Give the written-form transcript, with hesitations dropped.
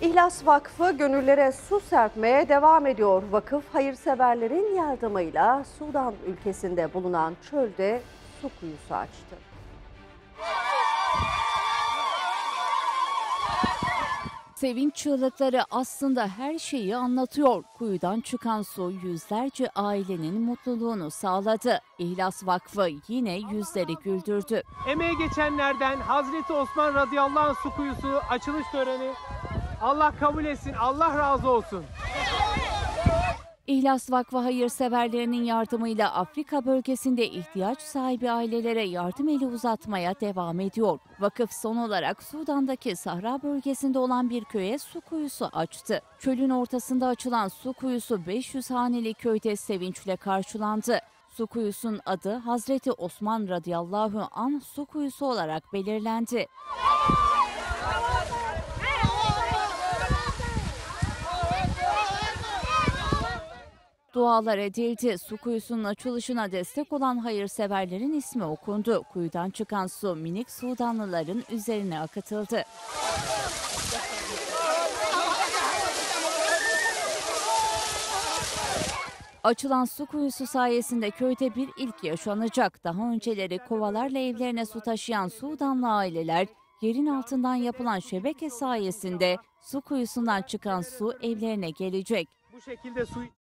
İhlas Vakfı gönüllere su serpmeye devam ediyor. Vakıf hayırseverlerin yardımıyla Sudan ülkesinde bulunan çölde su kuyusu açtı. Sevinç çığlıkları aslında her şeyi anlatıyor. Kuyudan çıkan su yüzlerce ailenin mutluluğunu sağladı. İhlas Vakfı yine yüzleri güldürdü. Emeğe geçenlerden Hazreti Osman radıyallahu anh su kuyusu açılış töreni. Allah kabul etsin, Allah razı olsun. İhlas Vakfı hayırseverlerinin yardımıyla Afrika bölgesinde ihtiyaç sahibi ailelere yardım eli uzatmaya devam ediyor. Vakıf son olarak Sudan'daki Sahra bölgesinde olan bir köye su kuyusu açtı. Çölün ortasında açılan su kuyusu 500 haneli köyde sevinçle karşılandı. Su kuyusunun adı Hazreti Osman radıyallahu anh su kuyusu olarak belirlendi. Dualar edildi. Su kuyusunun açılışına destek olan hayırseverlerin ismi okundu. Kuyudan çıkan su minik Sudanlıların üzerine akıtıldı. Açılan su kuyusu sayesinde köyde bir ilk yaşanacak. Daha önceleri kovalarla evlerine su taşıyan Sudanlı aileler yerin altından yapılan şebeke sayesinde su kuyusundan çıkan su evlerine gelecek. Bu şekilde su